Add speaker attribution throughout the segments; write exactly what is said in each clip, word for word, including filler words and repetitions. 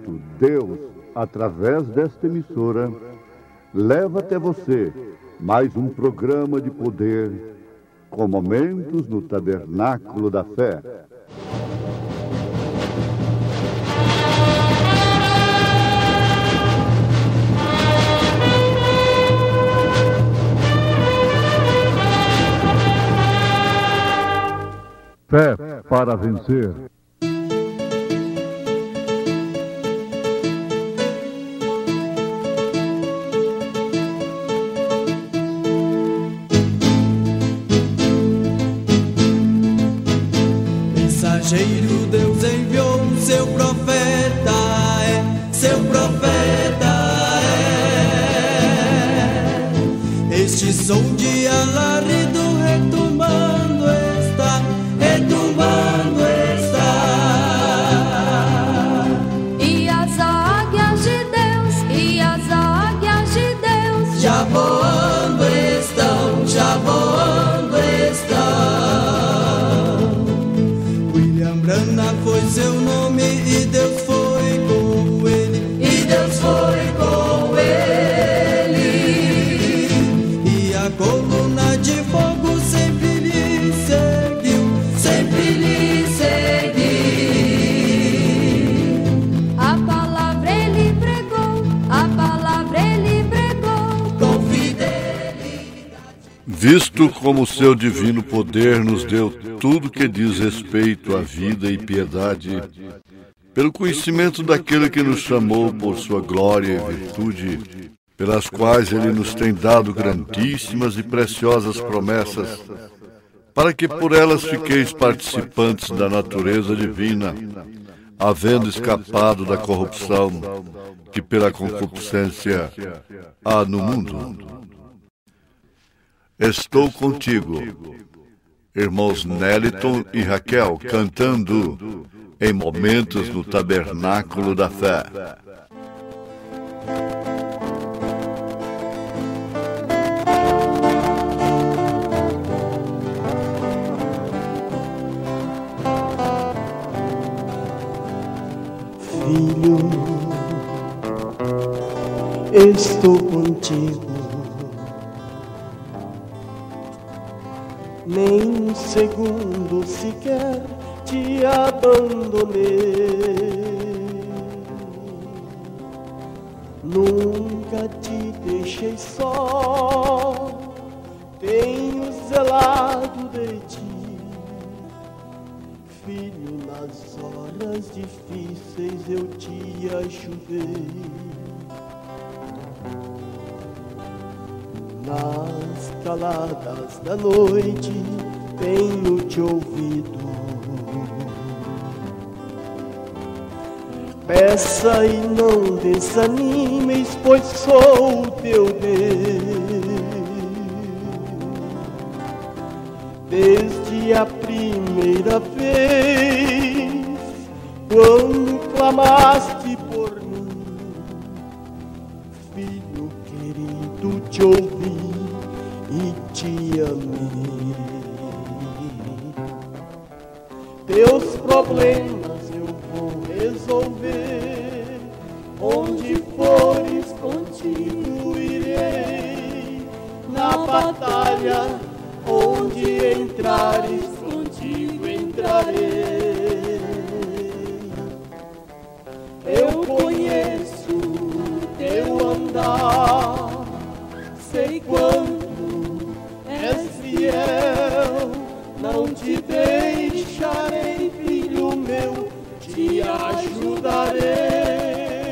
Speaker 1: momento, Deus, através desta emissora, leva até você mais um programa de poder com momentos no Tabernáculo da Fé. Fé para vencer.
Speaker 2: Mensageiro, Deus enviou seu profeta, é, seu profeta é. Este som de alarido retumbando está, retumbando está.
Speaker 3: E as águias de Deus, e as águias de Deus
Speaker 2: já voando estão, já voando estão. Brana foi seu nome e Deus foi com ele, e Deus foi com ele. E a coluna de fogo sempre lhe seguiu, sempre lhe seguiu.
Speaker 3: A palavra ele pregou, a palavra ele pregou
Speaker 2: com fidelidade.
Speaker 1: Visto como o seu divino poder nos deu tudo que diz respeito à vida e piedade, pelo conhecimento daquele que nos chamou por sua glória e virtude, pelas quais ele nos tem dado grandíssimas e preciosas promessas, para que por elas fiqueis participantes da natureza divina, havendo escapado da corrupção que pela concupiscência há no mundo. Estou contigo, irmãos Neliton e Raquel, cantando em momentos no Tabernáculo da Fé.
Speaker 4: Filho, estou contigo. Nem um segundo sequer te abandonei. Nunca te deixei só, tenho zelado de ti. Filho, nas horas difíceis eu te ajudei. Nas caladas da noite tenho te ouvido. Peça e não desanimes, pois sou o teu Deus. Desde a primeira vez, quando clamaste por mim, filho querido, te ouvi e te amei. Teus problemas eu vou resolver, onde fores contigo irei. Na batalha onde entrares, contigo entrarei. Eu conheço teu andar, sei quanto és fiel, não te deixarei, filho meu, te ajudarei.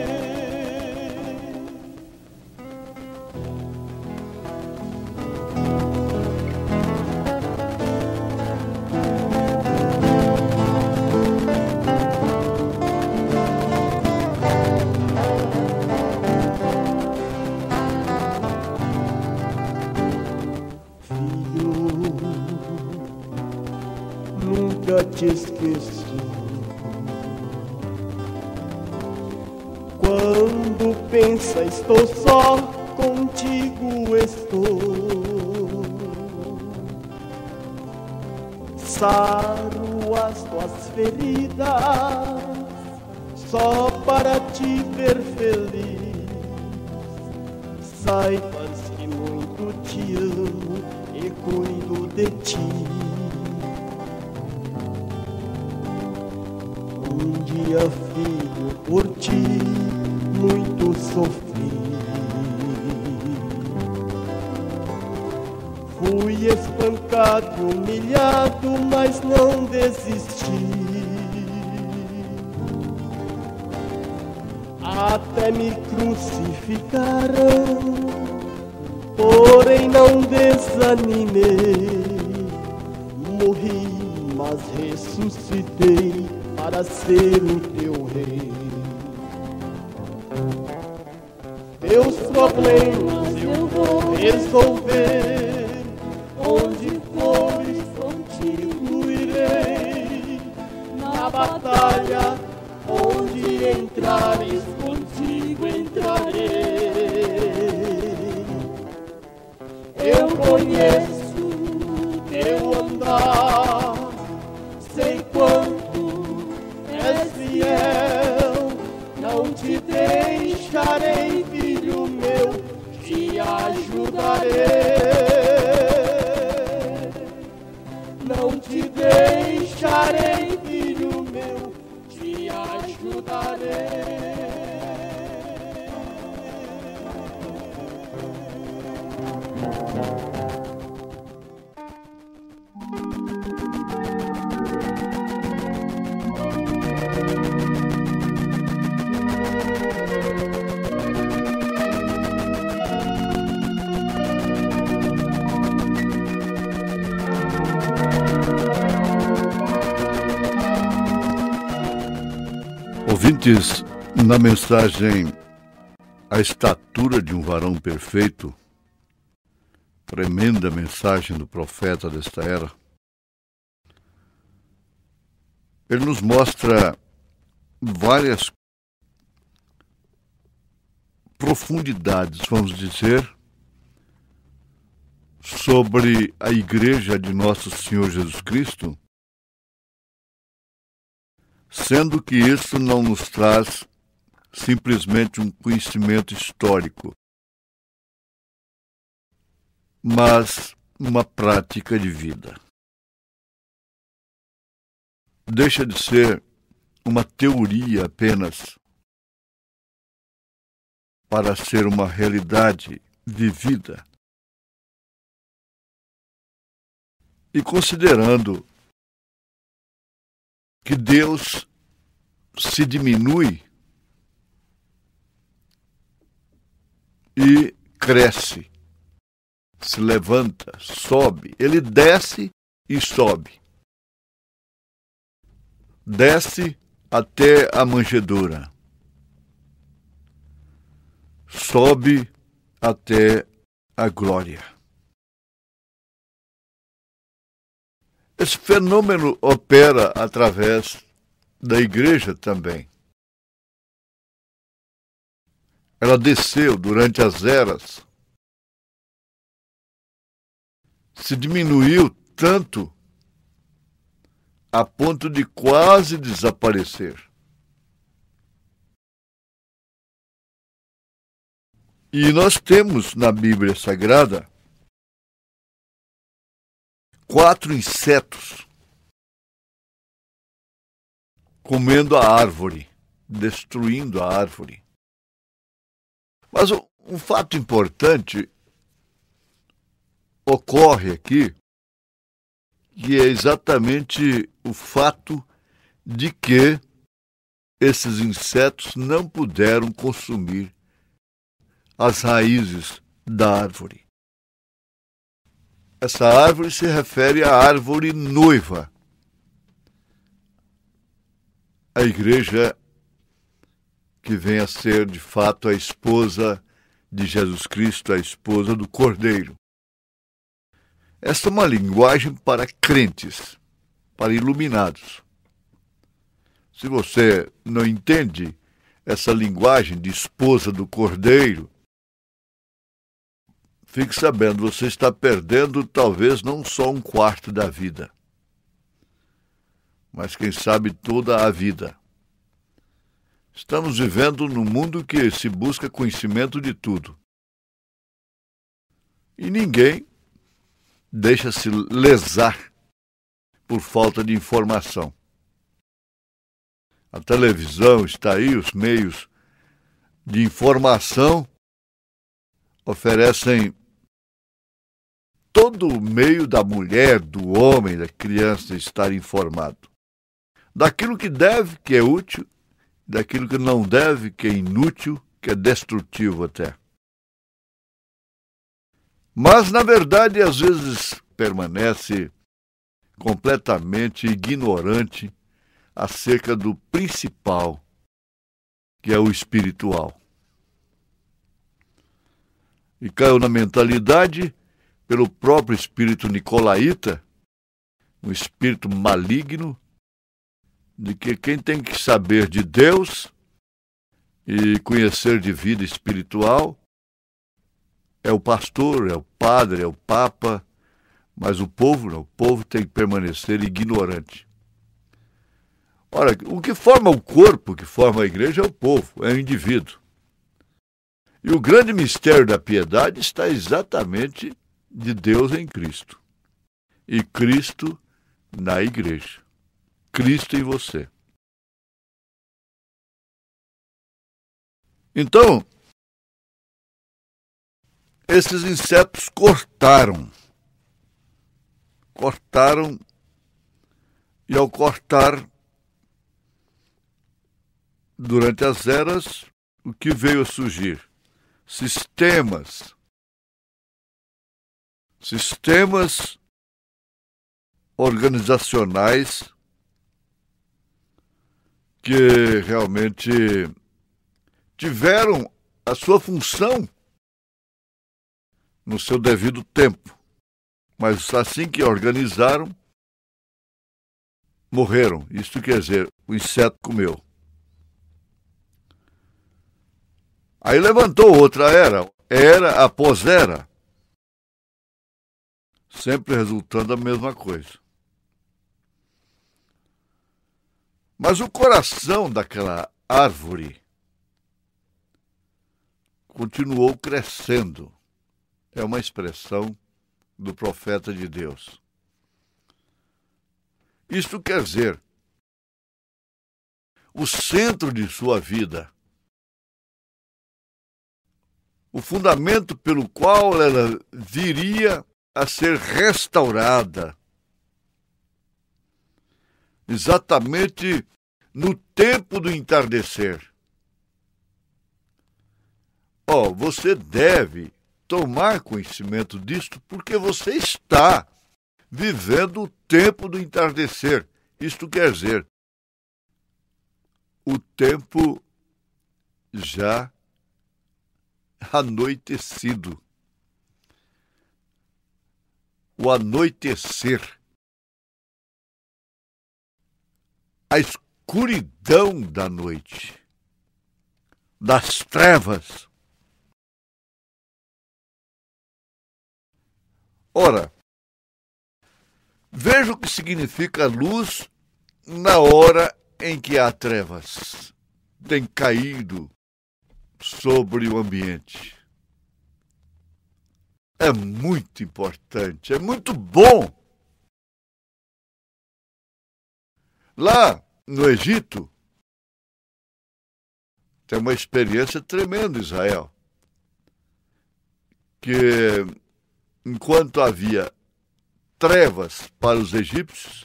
Speaker 4: Nunca te esqueço. Quando pensa estou só, contigo estou. Saro as tuas feridas, só para te ver feliz. Saipas que muito te amo e cuido de ti. Um dia, filho, por ti muito sofri. Fui espancado, humilhado, mas não desisti. Até me crucificaram, porém não desanimei. Morri, mas ressuscitei para ser o teu rei. Teus problemas eu vou resolver, onde fores contigo irei. Na batalha onde entrares, contigo entrarei. Eu conheço teu andar, sei quanto és fiel. Não te deixarei, filho meu, te ajudarei. Não te deixarei, filho meu, te ajudarei.
Speaker 1: Ouvintes, na mensagem A Estatura de um Varão Perfeito, tremenda mensagem do profeta desta era, ele nos mostra várias profundidades, vamos dizer, sobre a Igreja de Nosso Senhor Jesus Cristo, sendo que isso não nos traz simplesmente um conhecimento histórico, mas uma prática de vida. Deixa de ser uma teoria apenas para ser uma realidade vivida. E considerando que Deus se diminui e cresce, se levanta, sobe, ele desce e sobe. Desce até a manjedoura, sobe até a glória. Esse fenômeno opera através da igreja também. Ela desceu durante as eras, se diminuiu tanto a ponto de quase desaparecer. E nós temos na Bíblia Sagrada quatro insetos comendo a árvore, destruindo a árvore. Mas um fato importante ocorre aqui, que é exatamente o fato de que esses insetos não puderam consumir as raízes da árvore. Essa árvore se refere à árvore noiva. A igreja que vem a ser, de fato, a esposa de Jesus Cristo, a esposa do Cordeiro. Esta é uma linguagem para crentes, para iluminados. Se você não entende essa linguagem de esposa do Cordeiro, fique sabendo, você está perdendo talvez não só um quarto da vida, mas quem sabe toda a vida. Estamos vivendo num mundo que se busca conhecimento de tudo. E ninguém deixa-se lesar por falta de informação. A televisão está aí, os meios de informação oferecem todo o meio da mulher, do homem, da criança estar informado. Daquilo que deve, que é útil, daquilo que não deve, que é inútil, que é destrutivo até. Mas, na verdade, às vezes permanece completamente ignorante acerca do principal, que é o espiritual. E caiu na mentalidade, pelo próprio espírito nicolaíta, um espírito maligno, de que quem tem que saber de Deus e conhecer de vida espiritual é o pastor, é o padre, é o papa, mas o povo não, o povo tem que permanecer ignorante. Ora, o que forma o corpo, o que forma a igreja é o povo, é o indivíduo. E o grande mistério da piedade está exatamente de Deus em Cristo. E Cristo na igreja. Cristo em você. Então, esses insetos cortaram. Cortaram, e ao cortar, durante as eras, o que veio a surgir? Sistemas. Sistemas organizacionais que realmente tiveram a sua função no seu devido tempo. Mas assim que organizaram, morreram. Isto quer dizer, o inseto comeu. Aí levantou outra era, era após era, sempre resultando a mesma coisa. Mas o coração daquela árvore continuou crescendo. É uma expressão do profeta de Deus. Isto quer dizer, o centro de sua vida, o fundamento pelo qual ela viria a ser restaurada, exatamente no tempo do entardecer. Ó, oh, você deve tomar conhecimento disto, porque você está vivendo o tempo do entardecer. Isto quer dizer, o tempo já anoitecido. O anoitecer. A escuridão da noite, das trevas. Ora, veja o que significa luz na hora em que há trevas. Tem caído sobre o ambiente. É muito importante, é muito bom. Lá no Egito, tem uma experiência tremenda, Israel, que enquanto havia trevas para os egípcios,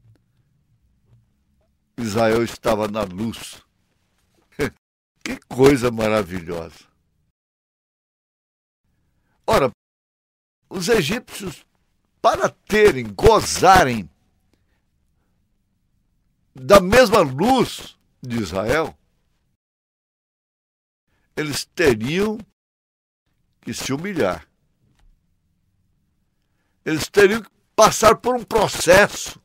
Speaker 1: Israel estava na luz. Que coisa maravilhosa! Ora, os egípcios, para terem, gozarem da mesma luz de Israel, eles teriam que se humilhar. Eles teriam que passar por um processo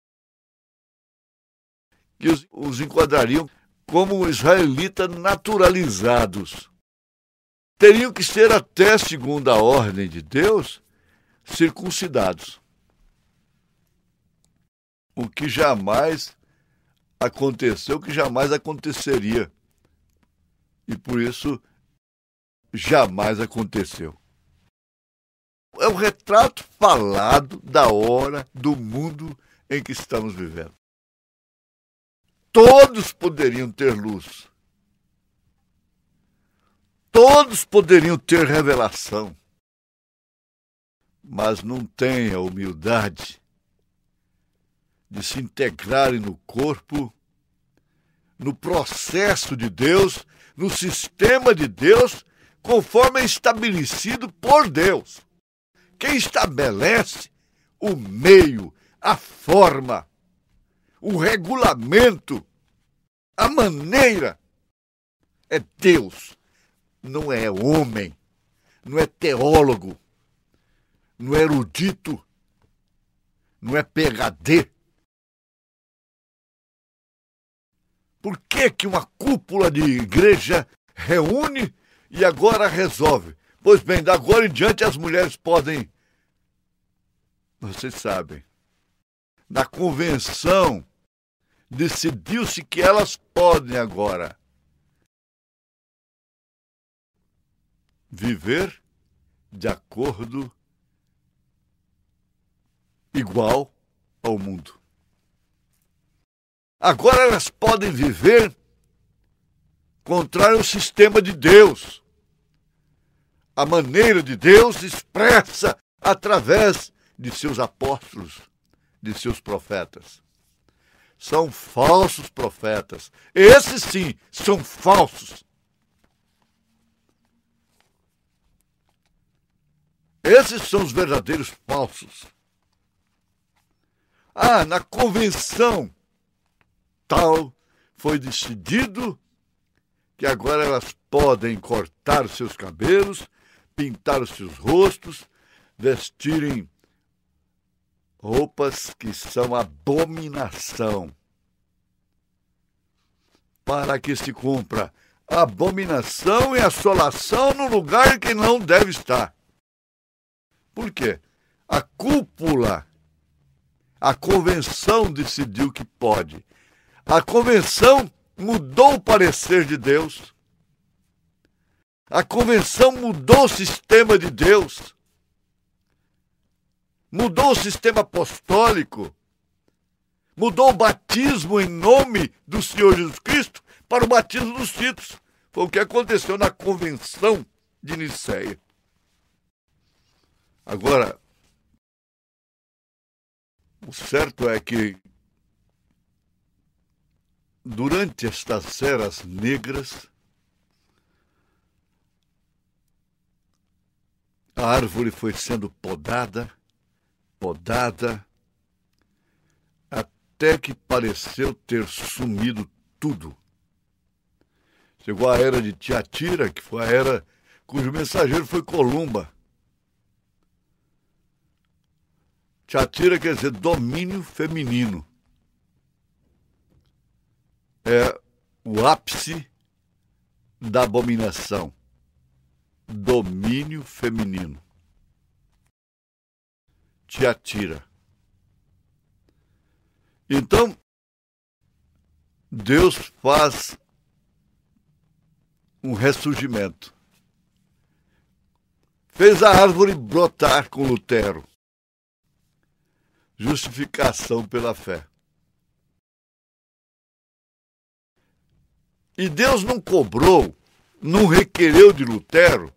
Speaker 1: que os, os enquadrariam como israelitas naturalizados. Teriam que ser até, segundo a ordem de Deus, circuncidados. O que jamais aconteceu, o que jamais aconteceria E por isso jamais aconteceu. É o retrato falado da hora do mundo em que estamos vivendo. Todos poderiam ter luz. Todos poderiam ter revelação. Mas não têm a humildade de se integrarem no corpo, no processo de Deus, no sistema de Deus, conforme é estabelecido por Deus. Quem estabelece o meio, a forma, o regulamento, a maneira, é Deus, não é homem, não é teólogo, não é erudito, não é P H D. Por que que uma cúpula de igreja reúne e agora resolve? Pois bem, da agora em diante as mulheres podem... Vocês sabem, na convenção decidiu-se que elas podem agora viver de acordo igual ao mundo. Agora elas podem viver contrário ao sistema de Deus. A maneira de Deus expressa através de seus apóstolos, de seus profetas. São falsos profetas. Esses sim são falsos. Esses são os verdadeiros falsos. Ah, na convenção tal foi decidido que agora elas podem cortar os seus cabelos, pintar os seus rostos, vestirem roupas que são abominação. Para que se cumpra abominação e assolação no lugar que não deve estar. Por quê? A cúpula, a convenção decidiu que pode. A convenção mudou o parecer de Deus. A convenção mudou o sistema de Deus. Mudou o sistema apostólico. Mudou o batismo em nome do Senhor Jesus Cristo para o batismo dos títulos. Foi o que aconteceu na convenção de Nicéia. Agora, o certo é que durante estas eras negras, a árvore foi sendo podada, podada, até que pareceu ter sumido tudo. Chegou a era de Tiatira, que foi a era cujo mensageiro foi Columba. Tiatira quer dizer domínio feminino. É o ápice da abominação. Domínio feminino. Tiatira. Então, Deus faz um ressurgimento. Fez a árvore brotar com Lutero. Justificação pela fé. E Deus não cobrou, não requereu de Lutero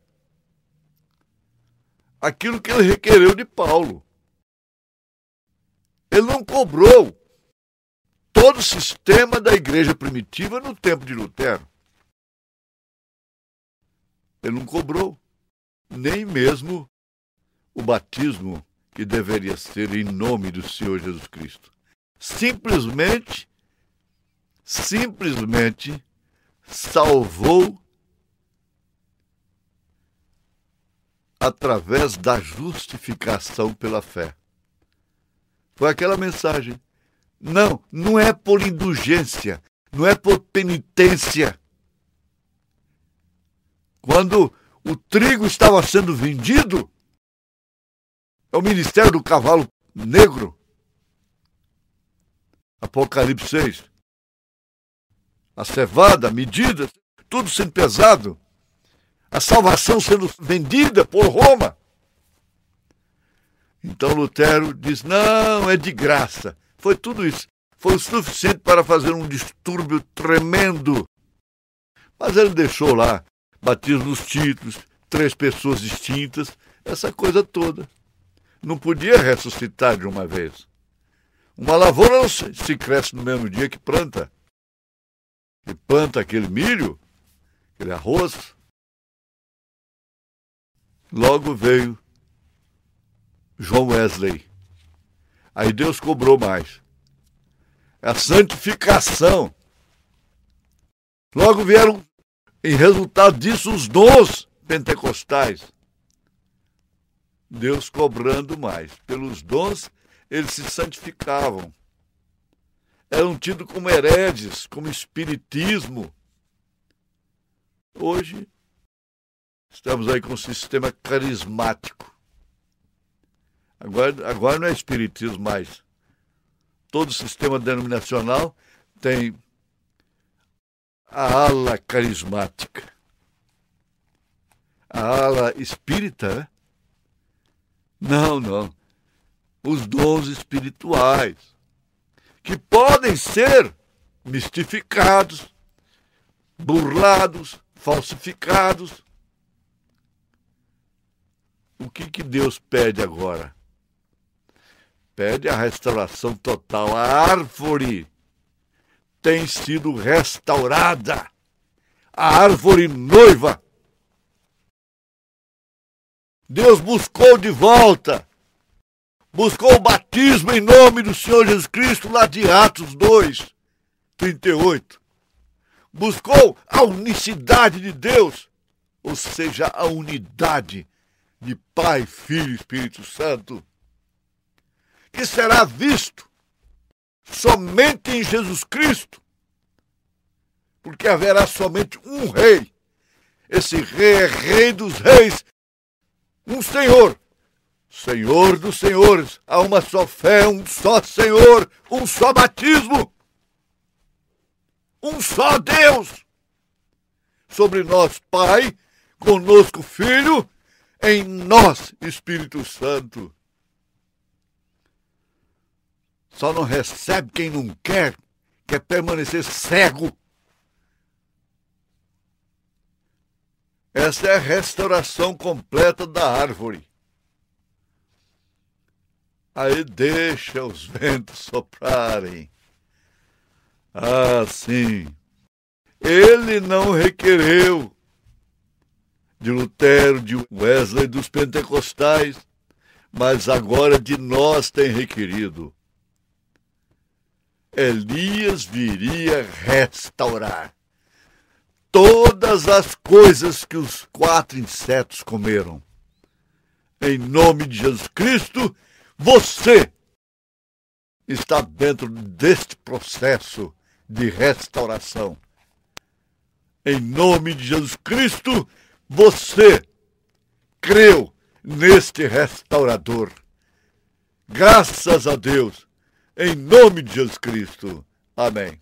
Speaker 1: aquilo que ele requereu de Paulo. Ele não cobrou todo o sistema da igreja primitiva no tempo de Lutero. Ele não cobrou nem mesmo o batismo que deveria ser em nome do Senhor Jesus Cristo. Simplesmente, simplesmente salvou através da justificação pela fé. Foi aquela mensagem. Não, não é por indulgência, não é por penitência. Quando o trigo estava sendo vendido, é o ministério do cavalo negro. Apocalipse seis. A cevada, a medida, tudo sendo pesado, a salvação sendo vendida por Roma. Então Lutero diz, não, é de graça. Foi tudo isso. Foi o suficiente para fazer um distúrbio tremendo. Mas ele deixou lá, batismo nos títulos, três pessoas distintas, essa coisa toda. Não podia ressuscitar de uma vez. Uma lavoura não se cresce no mesmo dia que planta. E planta aquele milho, aquele arroz. Logo veio John Wesley. Aí Deus cobrou mais. A santificação. Logo vieram, em resultado disso, os dons pentecostais. Deus cobrando mais. Pelos dons, eles se santificavam. Eram tidos como hereges, como espiritismo. Hoje, estamos aí com um sistema carismático. Agora, agora não é espiritismo mais. Todo sistema denominacional tem a ala carismática. A ala espírita, né? Não, não. Os dons espirituais, que podem ser mistificados, burlados, falsificados. O que que Deus pede agora? Pede a restauração total. A árvore tem sido restaurada. A árvore noiva. Deus buscou de volta. Buscou o batismo em nome do Senhor Jesus Cristo, lá de Atos dois, trinta e oito. Buscou a unicidade de Deus, ou seja, a unidade de Pai, Filho e Espírito Santo, que será visto somente em Jesus Cristo, porque haverá somente um rei. Esse rei é rei dos reis, um Senhor, Senhor dos senhores. Há uma só fé, um só Senhor, um só batismo, um só Deus. Sobre nós, Pai, conosco, Filho, em nós, Espírito Santo. Só não recebe quem não quer, quer permanecer cego. Essa é a restauração completa da árvore. Aí deixa os ventos soprarem. Ah, sim. Ele não requereu de Lutero, de Wesley, dos pentecostais, mas agora de nós tem requerido. Elias viria restaurar todas as coisas que os quatro insetos comeram. Em nome de Jesus Cristo, você está dentro deste processo de restauração. Em nome de Jesus Cristo, você creu neste restaurador. Graças a Deus, em nome de Jesus Cristo. Amém.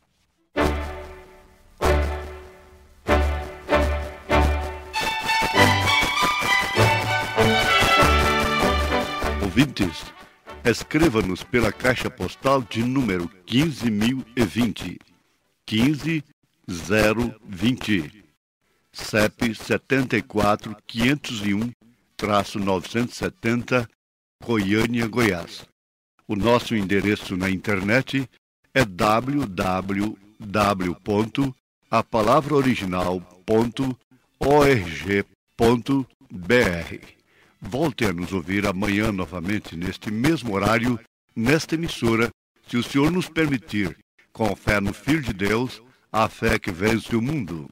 Speaker 5: Ouvintes, escreva-nos pela caixa postal de número quinze mil e vinte, quinze zero vinte, C E P setenta e quatro, quinhentos e um, novecentos e setenta, Goiânia, Goiás. O nosso endereço na internet é w w w ponto a palavra original ponto org ponto b r. Volte a nos ouvir amanhã novamente neste mesmo horário, nesta emissora, se o Senhor nos permitir, com fé no Filho de Deus, a fé que vence o mundo.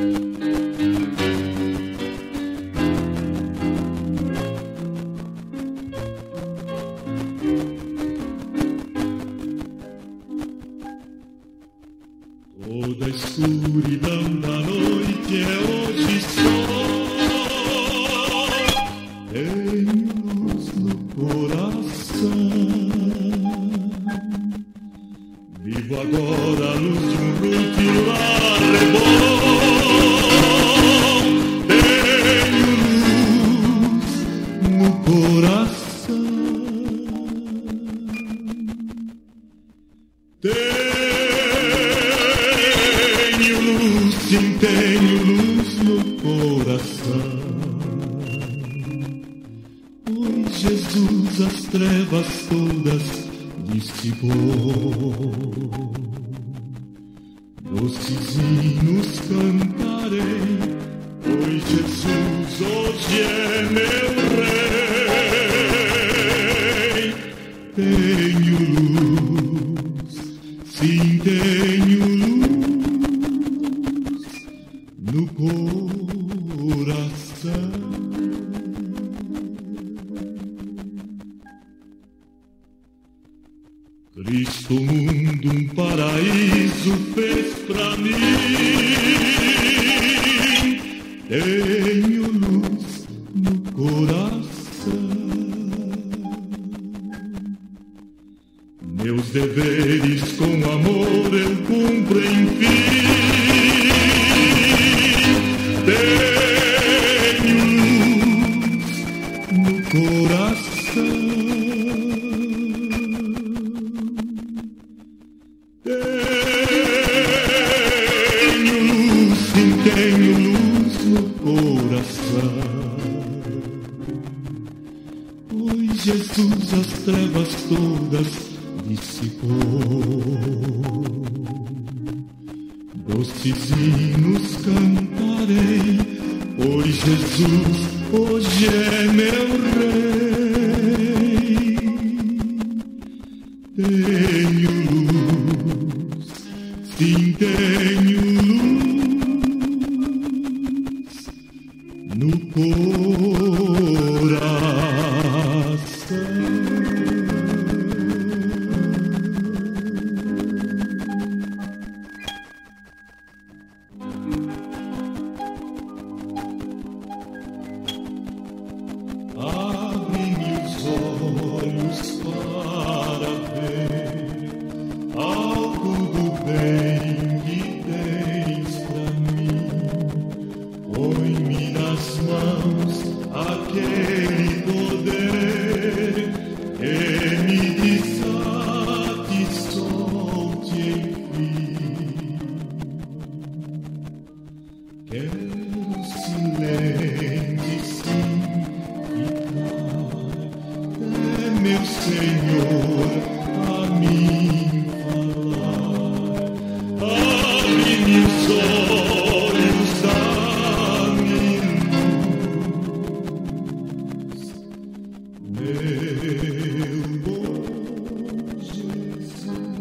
Speaker 2: Toda a escuridão da noite é hoje só em luz no coração. Vivo agora a luz de um rio que lá rebora.
Speaker 6: sim tenho luz no coração. Pois Jesus as trevas todas dissipou. Doces hinos cantarei, pois Jesus hoje é meu Rei. Tenho luz, sim tenho luz no coração. Cristo mundo um paraíso fez pra mim. Tenho luz no coração. Meus deveres com amor eu cumpro enfim. Tenho luz no coração. Tenho luz no coração, pois Jesus as trevas todas dissipou. Doces hinos cantarei, pois Jesus hoje é meu Rei. Tenho luz, sim tenho luz no coração. Abre-me os olhos para ver algo do bem que tens pra mim. Põe-me nas mãos aquele poder que me satisfalte enfim. Quero silente sim ficar, é meu Senhor a mim falar. Abre-me os olhos da meu bom Jesus.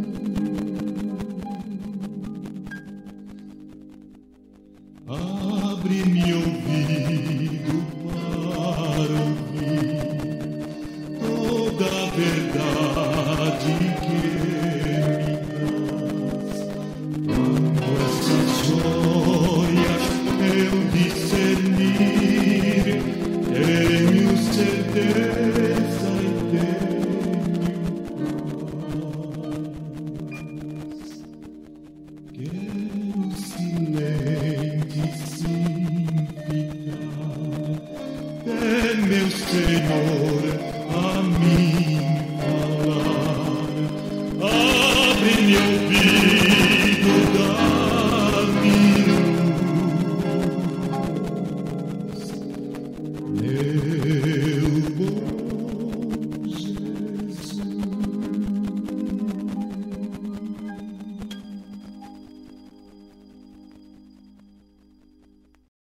Speaker 6: Abre-me ouvido para ouvir toda a verdade que me dás. Quando essas joias eu discernir, tenho certeza e tenho paz. Quero silente sim ficar, é meu Senhor a mim falar. Abre-me ouvido